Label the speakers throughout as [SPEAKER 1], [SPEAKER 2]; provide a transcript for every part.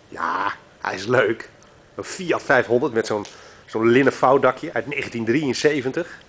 [SPEAKER 1] Ja, hij is leuk. Een Fiat 500 met zo'n linnen vouwdakje uit 1973.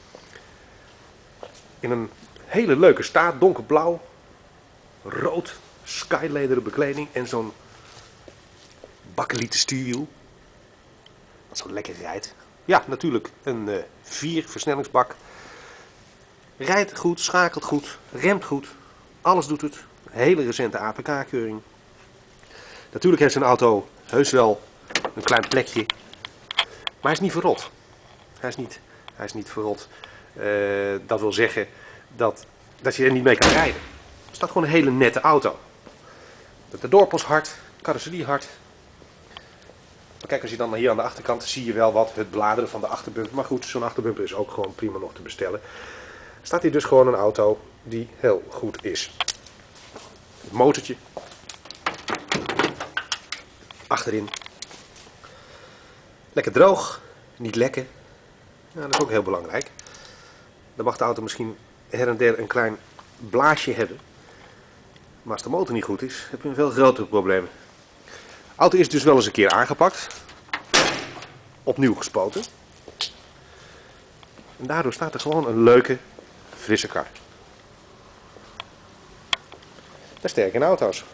[SPEAKER 1] In een hele leuke staat, donkerblauw, rood, skylederen bekleding en zo'n bakkelieten stuurwiel. Wat zo lekker rijdt. Ja, natuurlijk een 4 versnellingsbak. Rijdt goed, schakelt goed, remt goed. Alles doet het. Hele recente APK-keuring. Natuurlijk heeft zijn auto heus wel een klein plekje. Maar hij is niet verrot. Hij is niet verrot. Dat wil zeggen dat je er niet mee kan rijden. Het staat gewoon een hele nette auto. De doorpost hard, carrosserie hard. Maar kijk, als je dan hier aan de achterkant zie je wel wat het bladeren van de achterbumper. Maar goed, zo'n achterbumper is ook gewoon prima nog te bestellen. Staat hier dus gewoon een auto die heel goed is. Het motortje. Achterin. Lekker droog, niet lekken. Ja, dat is ook heel belangrijk. Dan mag de auto misschien her en der een klein blaasje hebben. Maar als de motor niet goed is, heb je een veel groter probleem. De auto is dus wel eens een keer aangepakt. Opnieuw gespoten. En daardoor staat er gewoon een leuke, frisse kar. Dat is sterk in auto's.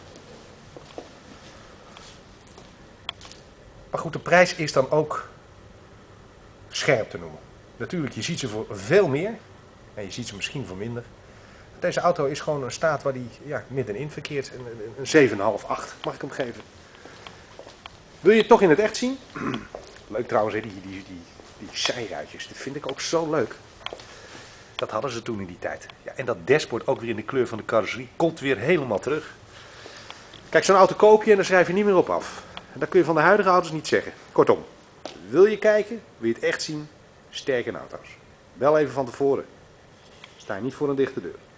[SPEAKER 1] Maar goed, de prijs is dan ook scherp te noemen. Natuurlijk, je ziet ze voor veel meer. En je ziet ze misschien voor minder. Deze auto is gewoon een staat waar die middenin verkeert. Een 7,5, 8 mag ik hem geven. Wil je het toch in het echt zien? Leuk trouwens, hè? Die zijruitjes. Dit vind ik ook zo leuk. Dat hadden ze toen in die tijd. Ja, en dat dashboard ook weer in de kleur van de carrosserie. Komt weer helemaal terug. Kijk, zo'n auto koop je en dan schrijf je niet meer op af. En dat kun je van de huidige auto's niet zeggen. Kortom, wil je kijken, wil je het echt zien, sterk in auto's. Wel even van tevoren. Sta je niet voor een dichte deur.